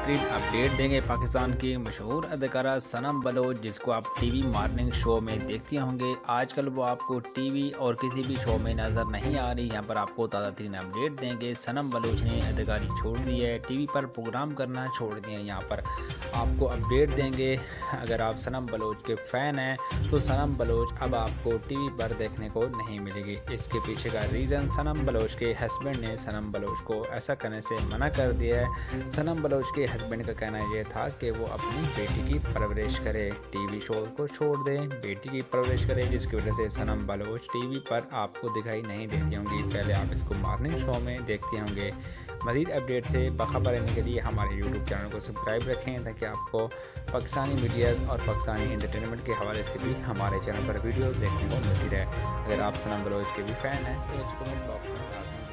बेहतरीन अपडेट देंगे पाकिस्तान की मशहूर अदाकारा सनम बलोच, जिसको आप टीवी मॉर्निंग शो में देखते होंगे। आजकल वो आपको टीवी और किसी भी शो में नज़र नहीं आ रही। यहाँ पर आपको ताज़ा तरीन अपडेट देंगे। सनम बलोच ने अदाकारी छोड़ दी है, टीवी पर प्रोग्राम करना छोड़ दिए हैं। यहाँ पर आपको अपडेट देंगे। अगर आप सनम बलोच के फ़ैन हैं तो सनम बलोच अब आपको टीवी पर देखने को नहीं मिलेगी। इसके पीछे का रीज़न सनम बलोच के हस्बैंड ने सनम बलोच को ऐसा करने से मना कर दिया है। सनम बलोच के हस्बैंड का कहना यह था कि वो अपनी बेटी की परवरिश करे, टीवी शो को छोड़ दें, बेटी की परवरिश करे, जिसकी वजह से सनम बलोच टीवी पर आपको दिखाई नहीं देती होंगी। पहले आप इसको मॉर्निंग शो में देखते होंगे। मज़ीद अपडेट से बाखबर रहने के लिए हमारे यूट्यूब चैनल को सब्सक्राइब रखें, ताकि आपको पाकिस्तानी मीडिया और पाकिस्तानी एंटरटेनमेंट के हवाले से भी हमारे चैनल पर वीडियो देखने को मिलती रहे। अगर आप सनम बलोच के भी फ़ैन हैं तो कमेंट बॉक्स में